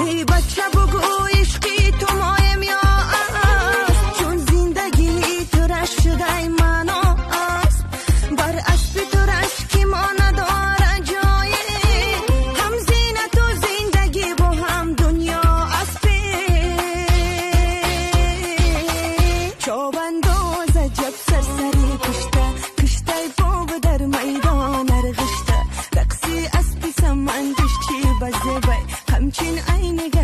ای بچه بگو عشقی تو مایم یا است، چون زندگی تو رشک شده منو است. بر اسب تو رشکی ما نداره جایی، هم زینت و زندگی با هم دنیا است. چوبنداز عجب سرسری کشته باب در میدان ارغشته، رقصی اسبی سمندش چی بزه بای همچین عینی